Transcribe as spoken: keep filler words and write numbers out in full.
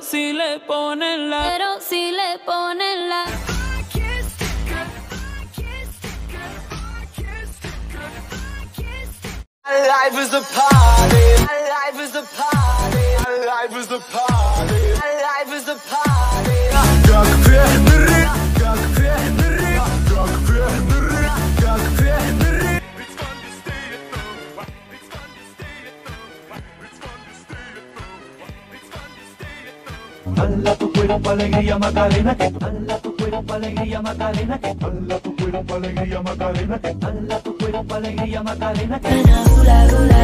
si le ponen la, pero si le ponen la. Life is a party. Life is a party. Life is a party. Life is a party. Как фермеры, как фермеры, как фермеры, как фермеры. Dala tu cuerpo alegría Macarena, que dala tu cuerpo alegría Macarena, que dala tu cuerpo alegría Macarena, que dala tu cuerpo alegría Macarena, que Hula hula